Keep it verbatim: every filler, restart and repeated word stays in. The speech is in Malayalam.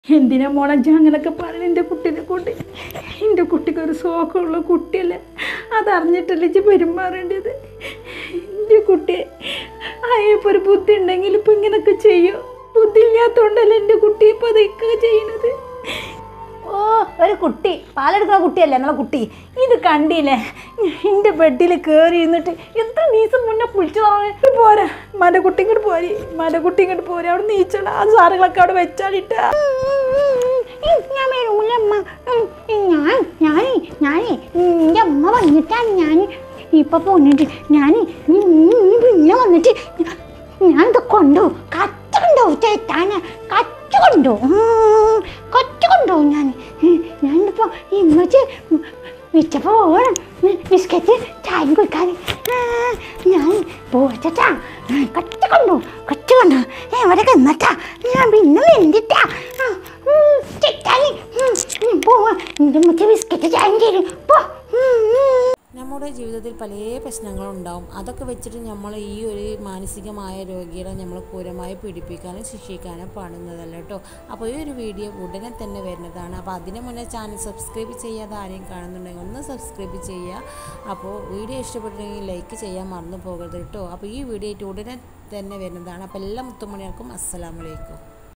എന്തിനാ മോളെ അങ്ങനൊക്കെ പറഞ്ഞ എൻ്റെ കുട്ടീനെ കൊണ്ട്? എൻ്റെ കുട്ടിക്ക് ഒരു സുഖമുള്ള കുട്ടിയല്ലേ, അതറിഞ്ഞിട്ടല്ലേ ഇജ്ജ് പെരുമാറേണ്ടത്. എൻ്റെ കുട്ടി അയ്യപ്പോൾ ഒരു ബുദ്ധി ഉണ്ടെങ്കിൽ ഇപ്പം ഇങ്ങനൊക്കെ ചെയ്യും. ബുദ്ധി ഇല്ലാത്തതുകൊണ്ടല്ലേ എൻ്റെ കുട്ടി ഇപ്പം അതൊക്കെ ചെയ്യുന്നത്. ഓ, ഒരു കുട്ടി പാലെടുക്കുന്ന കുട്ടിയല്ലേ നമ്മളെ കുട്ടി. ഇത് കണ്ടില്ലേ, എൻ്റെ ബെഡിൽ കയറി ഇരുന്നിട്ട് എത്ര ദിവസം മുന്നേ കുളിച്ചു പറഞ്ഞു. പോരാ, മല കുട്ടി ഇങ്ങോട്ട് പോരി, മല കുട്ടി ഇങ്ങോട്ട് പോരാ. അവിടെ നീച്ചണ ആ സാധനങ്ങളൊക്കെ അവിടെ വെച്ചാലിട്ട ഞാൻ വരൂലമ്മ. ഞാൻ ഞാൻ ഞാനേ എൻ്റെ അമ്മ വന്നിട്ടാണ് ഞാൻ ഇപ്പൊ പോന്നിട്ട്. ഞാൻ പിന്നെ വന്നിട്ട് ഞാൻ ഇത് കൊണ്ടു കച്ച കൊണ്ടോ ചേട്ടാന് കച്ച കൊണ്ടോ കച്ച കൊണ്ടോ ഞാൻ ഞാനിപ്പോ ഇമ്മച്ച് വിച്ചപ്പോ പോകണം ബിസ്ക്കറ്റ് ചായ കുടിക്കാതെ. ഞാൻ പോച്ചാ കച്ച കൊണ്ടു കച്ച കൊണ്ടു എവിടെയൊക്കെ എന്നിട്ടാ ഞാൻ പിന്നെ വേണ്ടിട്ടാ ചേട്ടാനി പോവാ. എൻ്റെ ഉമ്മച്ച് ബിസ്ക്കറ്റ് ചായ തരും പോ. നമ്മുടെ ജീവിതത്തിൽ പല പ്രശ്നങ്ങളുണ്ടാവും. അതൊക്കെ വെച്ചിട്ട് നമ്മൾ ഈ ഒരു മാനസികമായ രോഗികളെ നമ്മൾ ക്രൂരമായി പീഡിപ്പിക്കാനും ശിക്ഷിക്കാനും പാടുന്നതല്ല കേട്ടോ. അപ്പോൾ ഈ ഒരു വീഡിയോ ഉടനെ തന്നെ വരുന്നതാണ്. അപ്പോൾ അതിന് മുന്നേ ചാനൽ സബ്സ്ക്രൈബ് ചെയ്യാതെ ആരെയും കാണുന്നുണ്ടെങ്കിൽ ഒന്ന് സബ്സ്ക്രൈബ് ചെയ്യുക. അപ്പോൾ വീഡിയോ ഇഷ്ടപ്പെട്ടെങ്കിൽ ലൈക്ക് ചെയ്യാൻ മറന്നു പോകരുത് കേട്ടോ. അപ്പോൾ ഈ വീഡിയോ ആയിട്ട് ഉടനെ തന്നെ വരുന്നതാണ്. അപ്പോൾ എല്ലാ മുത്തുമണികൾക്കും അസ്സലാമു അലൈക്കും.